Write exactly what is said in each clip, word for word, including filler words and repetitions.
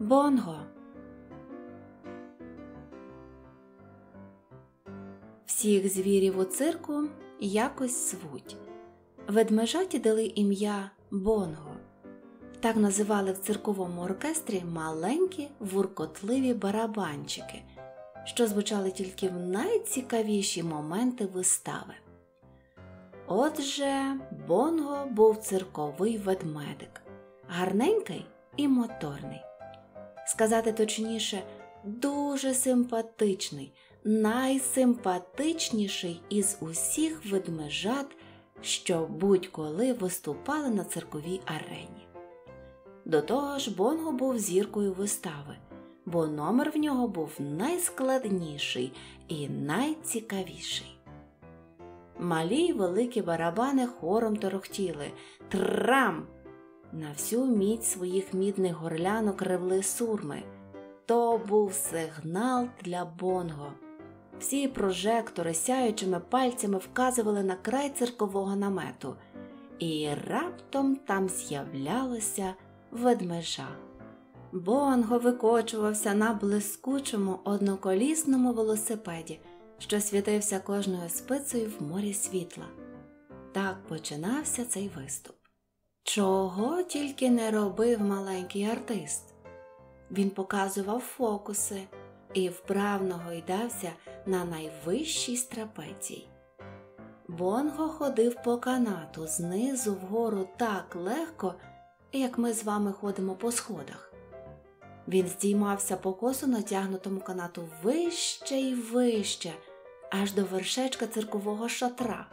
Бонго. Всіх звірів у цирку якось звуть. Ведмежаті дали ім'я Бонго. Так називали в цирковому оркестрі маленькі вуркотливі барабанчики, що звучали тільки в найцікавіші моменти вистави. Отже, Бонго був цирковий ведмедик, гарненький і моторний. Сказати точніше, дуже симпатичний, найсимпатичніший із усіх ведмежат, що будь-коли виступали на цирковій арені. До того ж, Бонго був зіркою вистави, бо номер в нього був найскладніший і найцікавіший. Малі й великі барабани хором торохтіли «Трам!». На всю міць своїх мідних горлянок ревли сурми. То був сигнал для Бонго. Всі прожектори сяючими пальцями вказували на край циркового намету. І раптом там з'являлося ведмежа. Бонго викочувався на блискучому одноколісному велосипеді, що світився кожною спицею в морі світла. Так починався цей виступ. Чого тільки не робив маленький артист. Він показував фокуси і вправно гойдався на найвищій з трапецій. Бонго ходив по канату знизу вгору так легко, як ми з вами ходимо по сходах. Він здіймався по косо натягнутому канату вище й вище, аж до вершечка циркового шатра.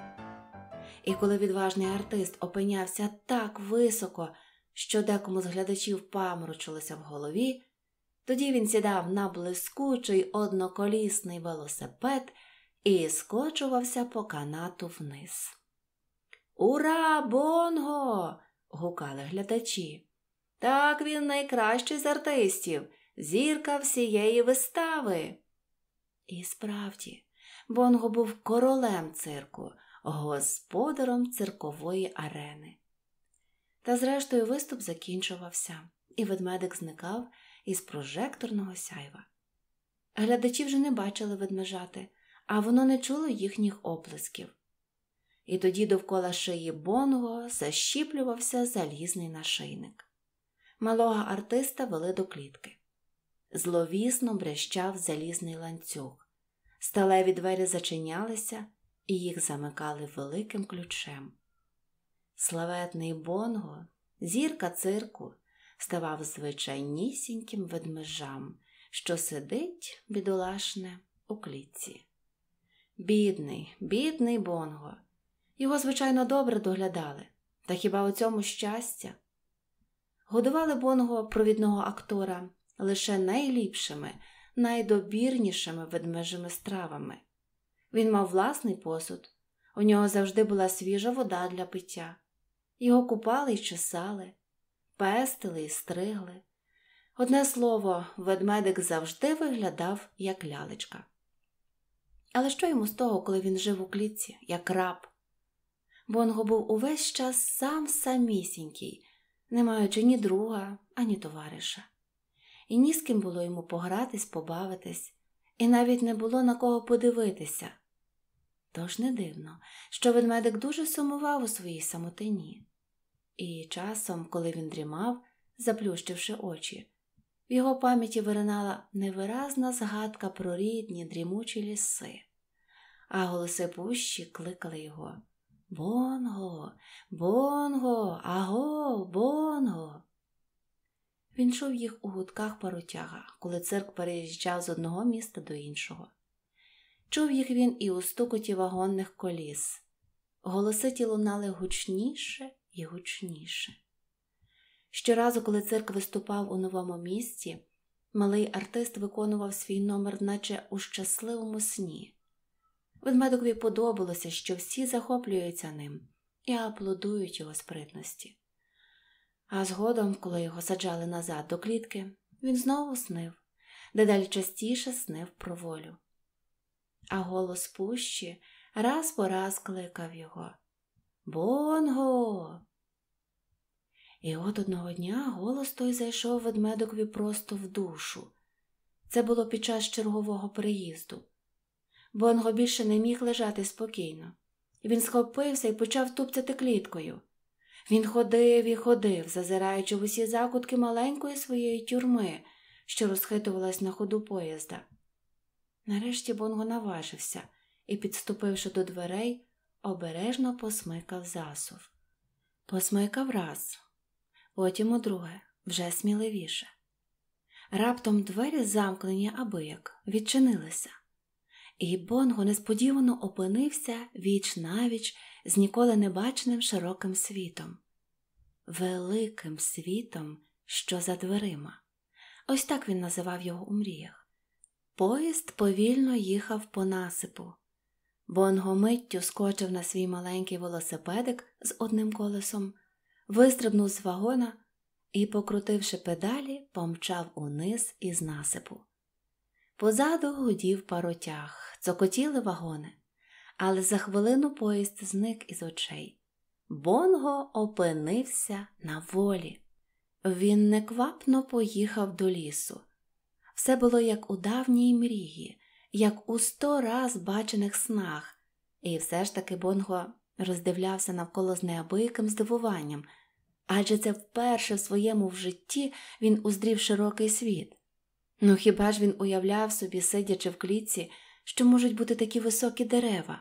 І коли відважний артист опинявся так високо, що декому з глядачів паморочилося в голові, тоді він сідав на блискучий одноколісний велосипед і скочувався по канату вниз. «Ура, Бонго!» – гукали глядачі. «Так він найкращий з артистів, зірка всієї вистави!» І справді, Бонго був королем цирку, господаром циркової арени. Та зрештою виступ закінчувався, і ведмедик зникав із прожекторного сяйва. Глядачі вже не бачили ведмежати, а воно не чуло їхніх оплесків. І тоді довкола шиї Бонго защіплювався залізний нашийник. Малого артиста вели до клітки. Зловісно брящав залізний ланцюг. Сталеві двері зачинялися, і їх замикали великим ключем. Славетний Бонго, зірка цирку, ставав звичайнісіньким ведмежам, що сидить, бідолашне, у клітці. Бідний, бідний Бонго. Його, звичайно, добре доглядали. Та хіба у цьому щастя? Годували Бонго, провідного актора, лише найліпшими, найдобірнішими ведмежими стравами. Він мав власний посуд, у нього завжди була свіжа вода для пиття. Його купали й чесали, пестили й стригли. Одне слово, ведмедик завжди виглядав як лялечка. Але що йому з того, коли він жив у клітці, як раб? Бонго був увесь час сам самісінький, не маючи ні друга, ані товариша. І ні з ким було йому погратись, побавитись, і навіть не було на кого подивитися. Тож не дивно, що ведмедик дуже сумував у своїй самотині. І часом, коли він дрімав, заплющивши очі, в його пам'яті виринала невиразна згадка про рідні дрімучі ліси, а голоси пущі кликали його: «Бонго! Бонго! Аго! Бонго!» Він чув їх у гудках паротяга, коли цирк переїжджав з одного міста до іншого. Чув їх він і у стукоті вагонних коліс. Голоси ті лунали гучніше і гучніше. Щоразу, коли цирк виступав у новому місті, малий артист виконував свій номер наче у щасливому сні. Ведмедикові подобалося, що всі захоплюються ним і аплодують його спритності. А згодом, коли його саджали назад до клітки, він знову снив, дедалі частіше снив про волю. А голос пущі раз по раз кликав його: «Бонго!» І от одного дня голос той зайшов ведмедикові просто в душу. Це було під час чергового переїзду. Бонго більше не міг лежати спокійно. Він схопився і почав тупцяти кліткою. Він ходив і ходив, зазираючи в усі закутки маленької своєї тюрми, що розхитувалась на ходу поїзда. Нарешті Бонго наважився і, підступивши до дверей, обережно посмикав засув. Посмикав раз, потім удруге, вже сміливіше. Раптом двері, замкнені абияк, відчинилися, і Бонго несподівано опинився віч-навіч з ніколи не баченим широким світом. Великим світом, що за дверима. Ось так він називав його у мріях. Поїзд повільно їхав по насипу. Бонго миттю скочив на свій маленький велосипедик з одним колесом, вистрибнув з вагона і, покрутивши педалі, помчав униз із насипу. Позаду гудів паротяг, цокотіли вагони, але за хвилину поїзд зник із очей. Бонго опинився на волі. Він неквапно поїхав до лісу. Все було як у давній мрії, як у сто раз бачених снах, і все ж таки Бонго роздивлявся навколо з неабияким здивуванням, адже це вперше в своєму в житті він уздрів широкий світ. Ну хіба ж він уявляв собі, сидячи в клітці, що можуть бути такі високі дерева,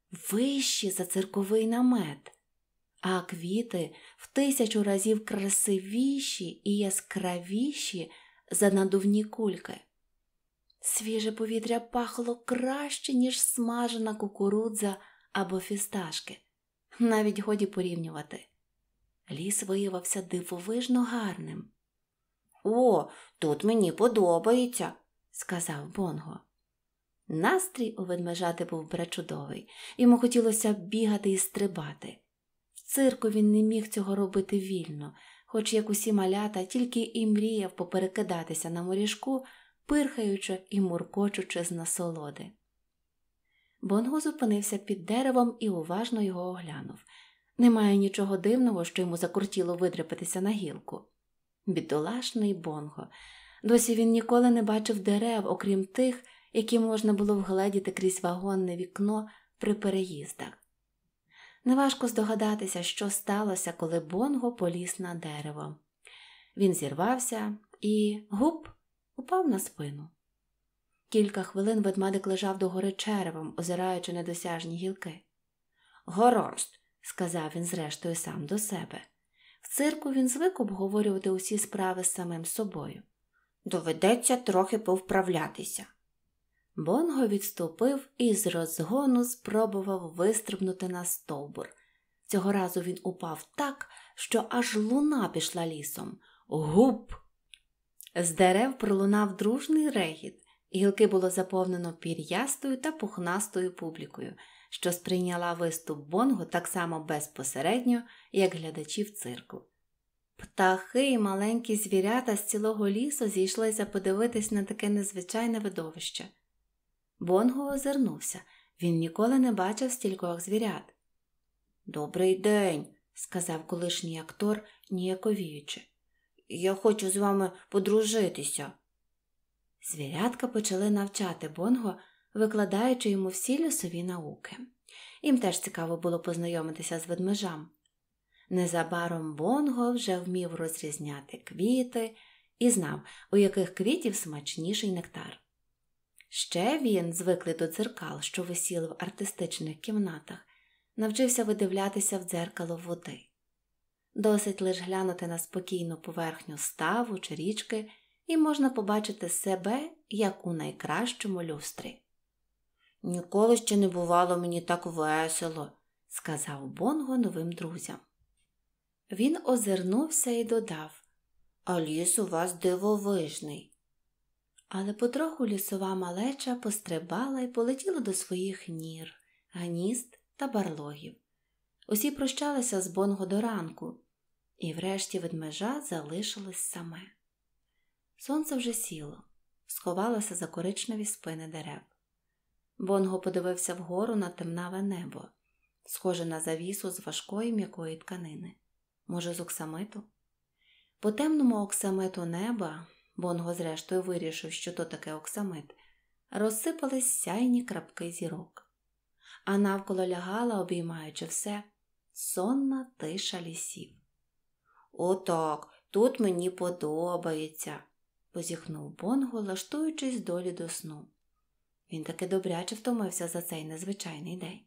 вищі за цирковий намет, а квіти в тисячу разів красивіші і яскравіші за надувні кульки. Свіже повітря пахло краще, ніж смажена кукурудза або фісташки. Навіть годі порівнювати. Ліс виявився дивовижно гарним. «О, тут мені подобається», – сказав Бонго. Настрій у ведмежати був пречудовий. Йому хотілося бігати і стрибати. В цирку він не міг цього робити вільно, хоч, як усі малята, тільки і мріяв поперекидатися на моріжку, пирхаючи і муркочучи з насолоди. Бонго зупинився під деревом і уважно його оглянув. Немає нічого дивного, що йому закортіло видряпатися на гілку. Бідолашний Бонго. Досі він ніколи не бачив дерев, окрім тих, які можна було вгледіти крізь вагонне вікно при переїздах. Неважко здогадатися, що сталося, коли Бонго поліз на дерево. Він зірвався і, гуп, упав на спину. Кілька хвилин ведмедик лежав догори черевом, озираючи недосяжні гілки. «Гаразд», – сказав він зрештою сам до себе. В цирку він звик обговорювати усі справи з самим собою. «Доведеться трохи повправлятися». Бонго відступив і з розгону спробував вистрибнути на стовбур. Цього разу він упав так, що аж луна пішла лісом. Гуп! З дерев пролунав дружний регіт. Гілки було заповнено пір'ястою та пухнастою публікою, що сприйняла виступ Бонго так само безпосередньо, як глядачі в цирку. Птахи і маленькі звірята з цілого лісу зійшлися подивитись на таке незвичайне видовище. Бонго озирнувся. Він ніколи не бачив стількох звірят. «Добрий день», – сказав колишній актор, ніяковіючи. «Я хочу з вами подружитися». Звірятка почали навчати Бонго, викладаючи йому всі лісові науки. Їм теж цікаво було познайомитися з ведмежам. Незабаром Бонго вже вмів розрізняти квіти і знав, у яких квітів смачніший нектар. Ще він, звиклий до дзеркал, що висіли в артистичних кімнатах, навчився видивлятися в дзеркало води. Досить лиш глянути на спокійну поверхню ставу чи річки, і можна побачити себе, як у найкращому люстрі. «Ніколи ще не бувало мені так весело», – сказав Бонго новим друзям. Він озирнувся і додав: «А ліс у вас дивовижний». Але потроху лісова малеча пострибала і полетіла до своїх нір, гнізд та барлогів. Усі прощалися з Бонго до ранку, і врешті ведмежа залишилось саме. Сонце вже сіло, сховалося за коричневі спини дерев. Бонго подивився вгору на темнаве небо, схоже на завісу з важкої м'якої тканини. Може, з оксамиту? По темному оксамиту неба, Бонго зрештою вирішив, що то таке оксамит, розсипались сяйні крапки зірок. А навколо лягала, обіймаючи все, сонна тиша лісів. «Отак, тут мені подобається», – позіхнув Бонго, лаштуючись долі до сну. Він таки добряче втомився за цей незвичайний день.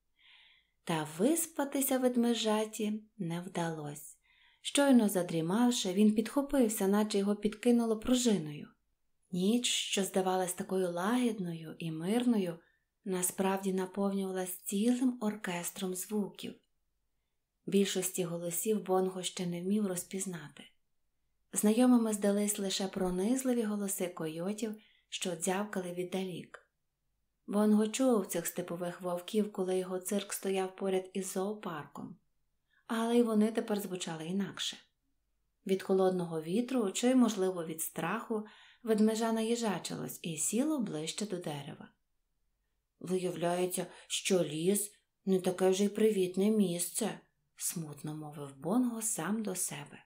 Та виспатися ведмежаті не вдалося. Щойно задрімавши, він підхопився, наче його підкинуло пружиною. Ніч, що здавалась такою лагідною і мирною, насправді наповнювалась цілим оркестром звуків. Більшості голосів Бонго ще не вмів розпізнати. Знайомими здались лише пронизливі голоси койотів, що дзявкали віддалік. Бонго чув цих степових вовків, коли його цирк стояв поряд із зоопарком. Але й вони тепер звучали інакше. Від холодного вітру, чи, можливо, від страху, ведмежа наїжачилось і сіло ближче до дерева. «Виявляється, що ліс – не таке вже й привітне місце», – смутно мовив Бонго сам до себе.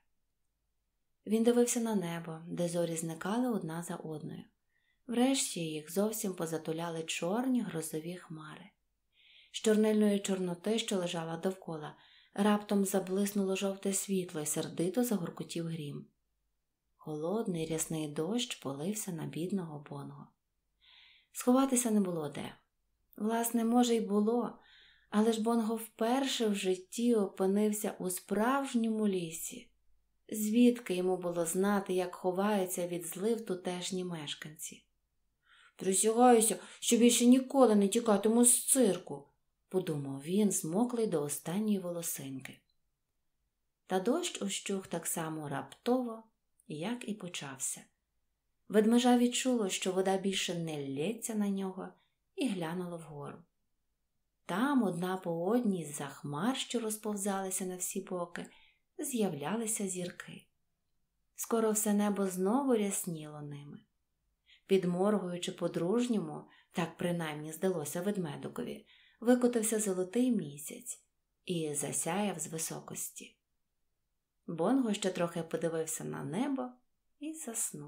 Він дивився на небо, де зорі зникали одна за одною. Врешті їх зовсім позатуляли чорні грозові хмари. З чорнильної чорноти, що лежала довкола, раптом заблиснуло жовте світло і сердито загуркотів грім. Холодний рясний дощ полився на бідного Бонго. Сховатися не було де. Власне, може й було, але ж Бонго вперше в житті опинився у справжньому лісі. Звідки йому було знати, як ховаються від злив тутешні мешканці? «Присягаюся, що більше ніколи не тікатиму з цирку», – подумав він, змоклий до останньої волосинки. Та дощ ущух так само раптово, як і почався. Ведмежа відчуло, що вода більше не лється на нього, і глянуло вгору. Там одна по одній з-за хмар, що розповзалися на всі боки, з'являлися зірки. Скоро все небо знову рясніло ними. Підморгуючи по-дружньому, так принаймні здалося ведмедикові, викотився золотий місяць і засяяв з високості. Бонго ще трохи подивився на небо і заснув.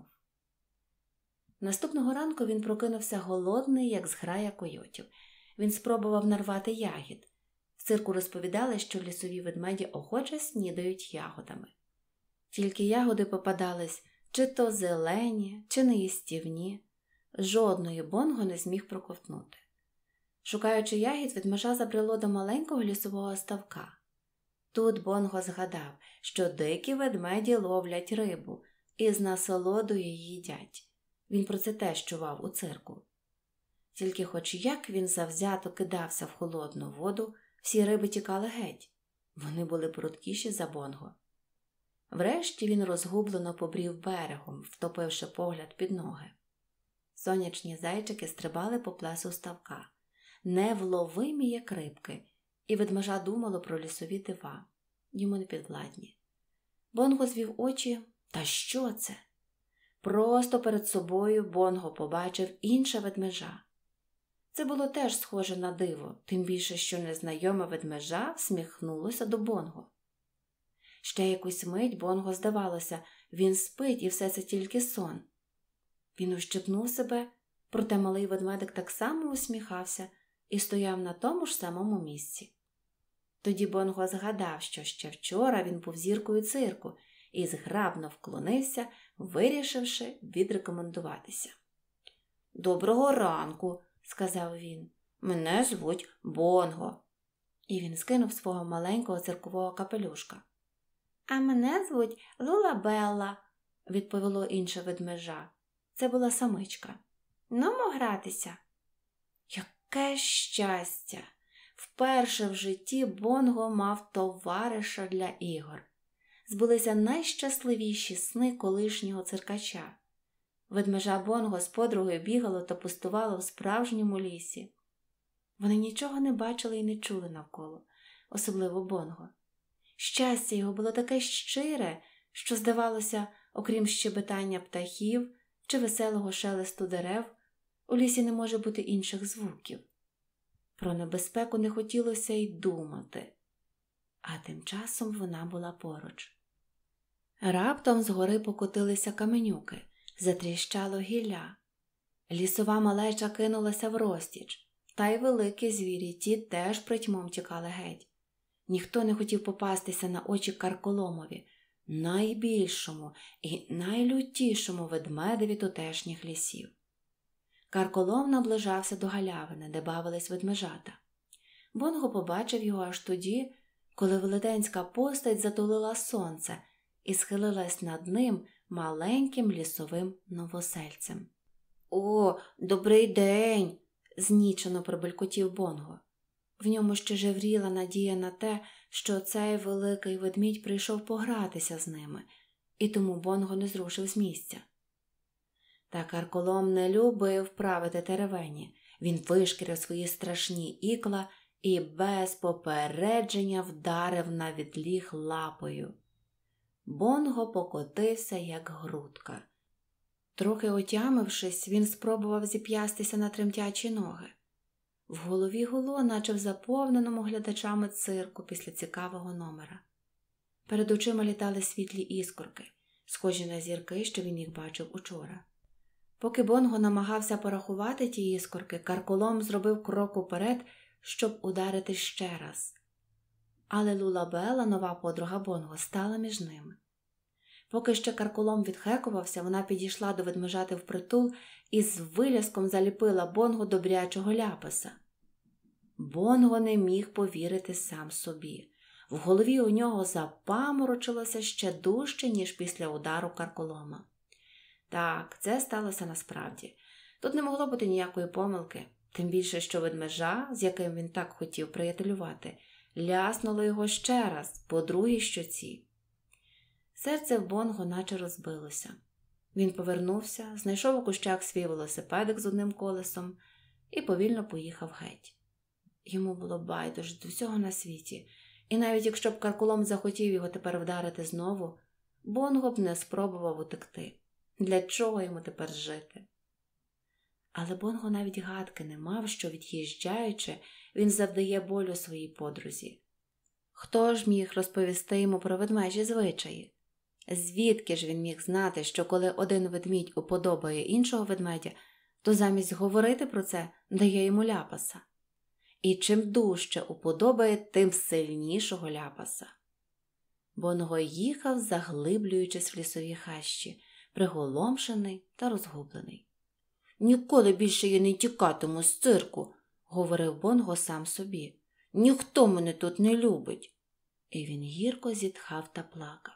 Наступного ранку він прокинувся голодний, як зграя койотів. Він спробував нарвати ягід. В цирку розповідали, що лісові ведмеді охоче снідають ягодами. Тільки ягоди попадались чи то зелені, чи неїстівні. Жодної Бонго не зміг проковтнути. Шукаючи ягід, ведмежа забрело до маленького лісового ставка. Тут Бонго згадав, що дикі ведмеді ловлять рибу і з насолодою їдять. Він про це теж чував у цирку. Тільки хоч як він завзято кидався в холодну воду, всі риби тікали геть. Вони були прудкіші за Бонго. Врешті він розгублено побрів берегом, втопивши погляд під ноги. Сонячні зайчики стрибали по плесу ставка, невловимі як рибки, і ведмежа думало про лісові дива, йому непідвладні. Бонго звів очі, та що це? Просто перед собою Бонго побачив інше ведмежа. Це було теж схоже на диво, тим більше, що незнайоме ведмежа всміхнулося до Бонго. Ще якусь мить Бонго здавалося, він спить і все це тільки сон. Він ущипнув себе, проте малий ведмедик так само усміхався і стояв на тому ж самому місці. Тоді Бонго згадав, що ще вчора він був зіркою цирку і зграбно вклонився, вирішивши відрекомендуватися. «Доброго ранку», – сказав він. «Мене звуть Бонго». І він скинув свого маленького циркового капелюшка. «А мене звуть Лулабелла», – відповіло інше ведмежа. Це була самичка. «Нумо гратися». Яке щастя! Вперше в житті Бонго мав товариша для ігор. Збулися найщасливіші сни колишнього циркача. Ведмежа Бонго з подругою бігало та пустувало в справжньому лісі. Вони нічого не бачили і не чули навколо, особливо Бонго. Щастя його було таке щире, що, здавалося, окрім щебетання птахів чи веселого шелесту дерев, у лісі не може бути інших звуків. Про небезпеку не хотілося й думати. А тим часом вона була поруч. Раптом згори покотилися каменюки, затріщало гілля. Лісова малеча кинулася в розтіч, та й великі звірі ті теж притьмом тікали геть. Ніхто не хотів попастися на очі Карколомові, найбільшому і найлютішому ведмедеві тутешніх лісів. Карколом наближався до галявини, де бавились ведмежата. Бонго побачив його аж тоді, коли велетенська постать затулила сонце і схилилась над ним маленьким лісовим новосельцем. «О, добрий день!» – знічено пробелькотів Бонго. В ньому ще жевріла надія на те, що цей великий ведмідь прийшов погратися з ними, і тому Бонго не зрушив з місця. Та Карколом не любив правити теревені. Він вишкірив свої страшні ікла і без попередження вдарив на відліг лапою. Бонго покотився, як грудка. Трохи отямившись, він спробував зіп'ястися на тремтячі ноги. В голові гуло, наче в заповненому глядачами цирку після цікавого номера. Перед очима літали світлі іскорки, схожі на зірки, що він їх бачив учора. Поки Бонго намагався порахувати ті іскорки, Карколом зробив крок уперед, щоб ударити ще раз. Але Лулабела, нова подруга Бонго, стала між ними. Поки ще Карколом відхекувався, вона підійшла до ведмежати впритул і з виляском заліпила Бонго добрячого ляпаса. Бонго не міг повірити сам собі. В голові у нього запаморочилося ще дужче, ніж після удару Карколома. Так, це сталося насправді. Тут не могло бути ніякої помилки, тим більше, що ведмежа, з яким він так хотів приятелювати, ляснуло його ще раз, по другій щоці. Серце в Бонго наче розбилося. Він повернувся, знайшов у кущах свій велосипедик з одним колесом і повільно поїхав геть. Йому було байдуже до всього на світі, і навіть якщо б Карколом захотів його тепер вдарити знову, Бонго б не спробував утекти. Для чого йому тепер жити? Але Бонго навіть гадки не мав, що, від'їжджаючи, він завдає болю своїй подрузі. Хто ж міг розповісти йому про ведмежі звичаї? Звідки ж він міг знати, що коли один ведмідь уподобає іншого ведмедя, то замість говорити про це дає йому ляпаса? І чим дужче уподобає, тим сильнішого ляпаса. Бонго їхав, заглиблюючись в лісові хащі, приголомшений та розгублений. «Ніколи більше я не тікатиму з цирку», – говорив Бонго сам собі. «Ніхто мене тут не любить». І він гірко зітхав та плакав.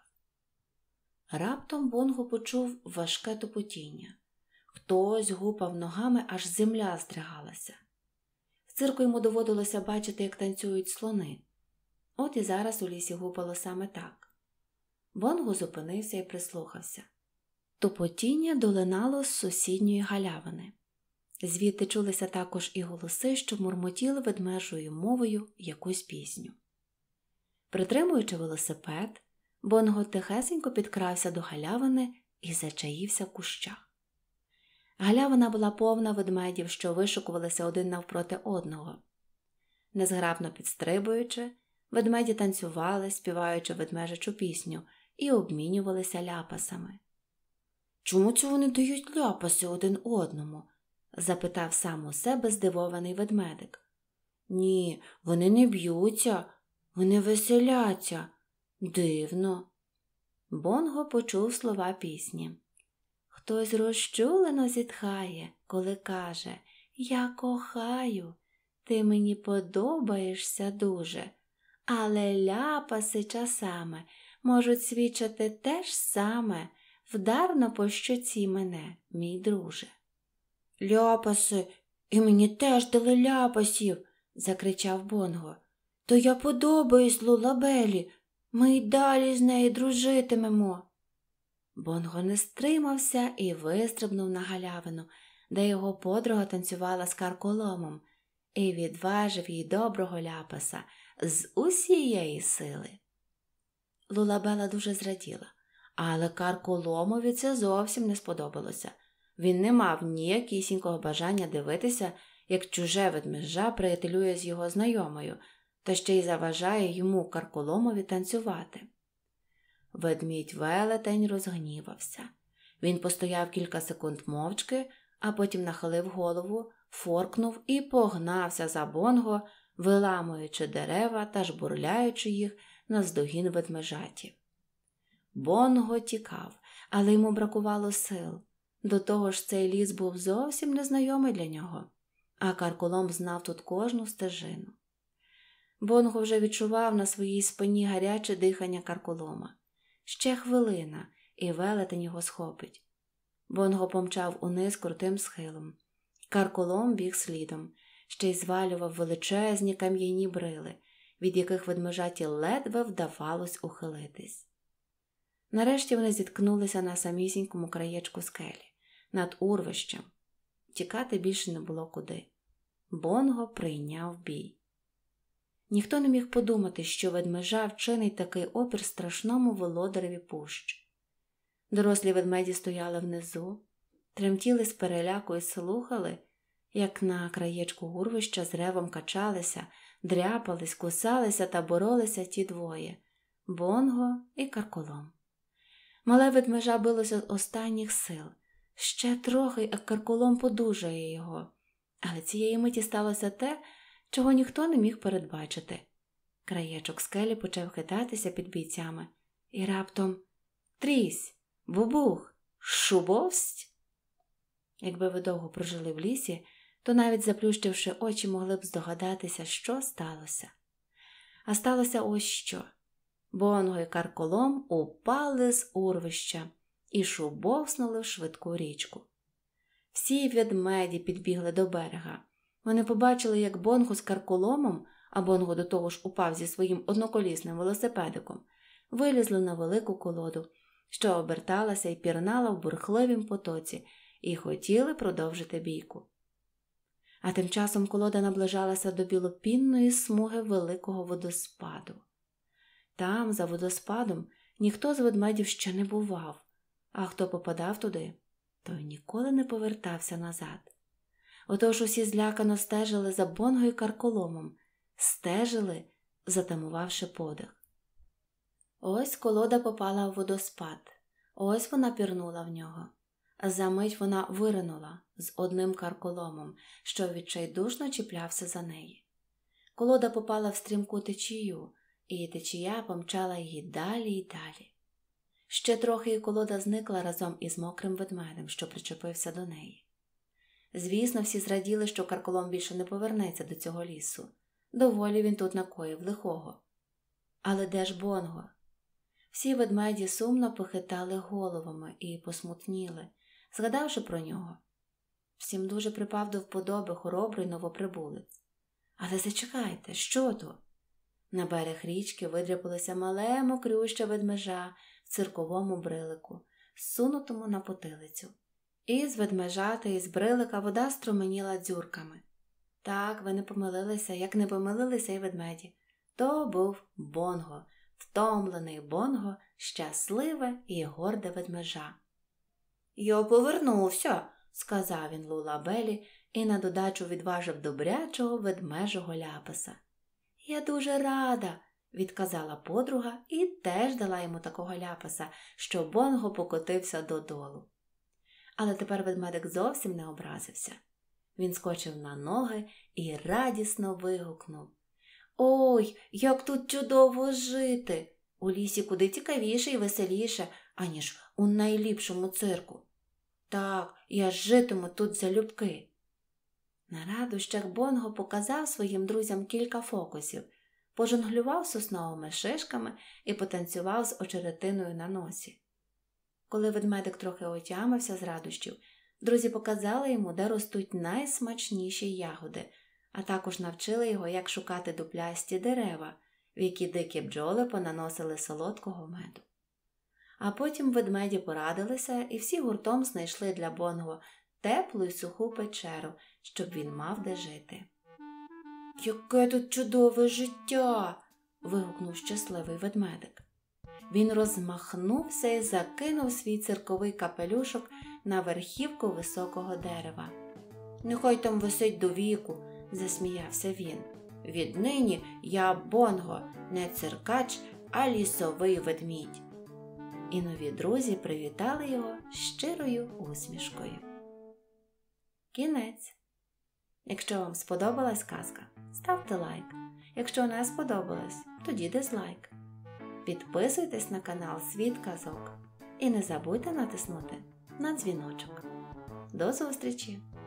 Раптом Бонго почув важке тупотіння. Хтось гупав ногами, аж земля здригалася. В цирку йому доводилося бачити, як танцюють слони. От і зараз у лісі гупало саме так. Бонго зупинився і прислухався. Тупотіння долинало з сусідньої галявини. Звідти чулися також і голоси, що мурмотіли ведмежою мовою якусь пісню. Притримуючи велосипед, Бонго тихесенько підкрався до галявини і зачаївся в кущах. Галявина була повна ведмедів, що вишикувалися один навпроти одного. Незграбно підстрибуючи, ведмеді танцювали, співаючи ведмежачу пісню, і обмінювалися ляпасами. «Чому це вони дають ляпаси один одному?» – запитав сам у себе здивований ведмедик. «Ні, вони не б'ються, вони веселяться. Дивно». Бонго почув слова пісні. Хтось розчулено зітхає, коли каже: «Я кохаю, ти мені подобаєшся дуже». Але ляпаси часами можуть свідчити те ж саме. Вдарно по щоці мене, мій друже. «Ляпаси! І мені теж дали ляпасів!» – закричав Бонго. «То я подобаюсь Лулабелі, ми й далі з нею дружитимемо». Бонго не стримався і вистрибнув на галявину, де його подруга танцювала з Карколомом, і відважив їй доброго ляпаса з усієї сили. Лулабела дуже зраділа. Але Карколомові це зовсім не сподобалося. Він не мав ніякісінького бажання дивитися, як чуже ведмежа приятелює з його знайомою, та ще й заважає йому Карколомові танцювати. Ведмідь-велетень розгнівався. Він постояв кілька секунд мовчки, а потім нахилив голову, форкнув і погнався за Бонго, виламуючи дерева та жбурляючи їх наздогін ведмежатів. Бонго тікав, але йому бракувало сил. До того ж цей ліс був зовсім незнайомий для нього, а Карколом знав тут кожну стежину. Бонго вже відчував на своїй спині гаряче дихання Карколома. Ще хвилина, і велетень його схопить. Бонго помчав униз крутим схилом. Карколом біг слідом, ще й звалював величезні кам'яні брили, від яких ведмежаті ледве вдавалось ухилитись. Нарешті вони зіткнулися на самісінькому краєчку скелі, над урвищем. Тікати більше не було куди. Бонго прийняв бій. Ніхто не міг подумати, що ведмежа вчинить такий опір страшному володареві пущ. Дорослі ведмеді стояли внизу, тремтіли з переляку і слухали, як на краєчку урвища з ревом качалися, дряпались, кусалися та боролися ті двоє – Бонго і Карколом. Мале ведмежа билося з останніх сил. Ще трохи, а Карколом подужає його. Але цієї миті сталося те, чого ніхто не міг передбачити. Краєчок скелі почав хитатися під бійцями. І раптом трісь, бубух, шубовсть. Якби ви довго прожили в лісі, то навіть заплющивши очі могли б здогадатися, що сталося. А сталося ось що. Бонго і Карколом упали з урвища і шубовснули в швидку річку. Всі ведмеді підбігли до берега. Вони побачили, як Бонго з Карколомом, а Бонго до того ж упав зі своїм одноколісним велосипедиком, вилізли на велику колоду, що оберталася і пірнала в бурхливім потоці, і хотіли продовжити бійку. А тим часом колода наближалася до білопінної смуги великого водоспаду. Там, за водоспадом, ніхто з ведмедів ще не бував, а хто попадав туди, той ніколи не повертався назад. Отож усі злякано стежили за Бонго і Карколомом, стежили, затамувавши подих. Ось колода попала в водоспад, ось вона пірнула в нього. Замить вона виринула з одним Карколомом, що відчайдушно чіплявся за неї. Колода попала в стрімку течію, і течія помчала її далі й далі. Ще трохи і колода зникла разом із мокрим ведмедем, що причепився до неї. Звісно, всі зраділи, що Карколом більше не повернеться до цього лісу. Доволі він тут накоїв лихого. Але де ж Бонго? Всі ведмеді сумно похитали головами і посмутніли, згадавши про нього. Всім дуже припав до вподоби хоробрий новоприбулець. Але зачекайте, що то? На берег річки видряпалося мале мокрюще ведмежа в цирковому брилику, сунутому на потилицю. І з ведмежата, і з брилика вода струменіла дзюрками. Так, ви не помилилися, як не помилилися й ведмеді. То був Бонго, втомлений Бонго, щасливе і горде ведмежа. «Я повернувся», – сказав він Лулабелі і на додачу відважив добрячого ведмежого ляпаса. «Я дуже рада», – відказала подруга і теж дала йому такого ляпаса, що Бонго покотився додолу. Але тепер ведмедик зовсім не образився. Він скочив на ноги і радісно вигукнув: «Ой, як тут чудово жити! У лісі куди цікавіше і веселіше, аніж у найліпшому цирку. Так, я житиму тут залюбки». На радощах Бонго показав своїм друзям кілька фокусів, пожонглював сосновими шишками і потанцював з очеретиною на носі. Коли ведмедик трохи отямився з радощів, друзі показали йому, де ростуть найсмачніші ягоди, а також навчили його, як шукати дуплясті дерева, в які дикі бджоли понаносили солодкого меду. А потім ведмеді порадилися і всі гуртом знайшли для Бонго теплу й суху печеру, щоб він мав де жити. «Яке тут чудове життя!» – вигукнув щасливий ведмедик. Він розмахнувся і закинув свій цирковий капелюшок на верхівку високого дерева. «Нехай там висить до віку», – засміявся він. «Віднині я Бонго, не циркач, а лісовий ведмідь». і нові друзі привітали його щирою усмішкою. Кінець. Якщо вам сподобалась казка, ставте лайк. Якщо не сподобалась, тоді дизлайк. Підписуйтесь на канал Світ казок і не забудьте натиснути на дзвіночок. До зустрічі!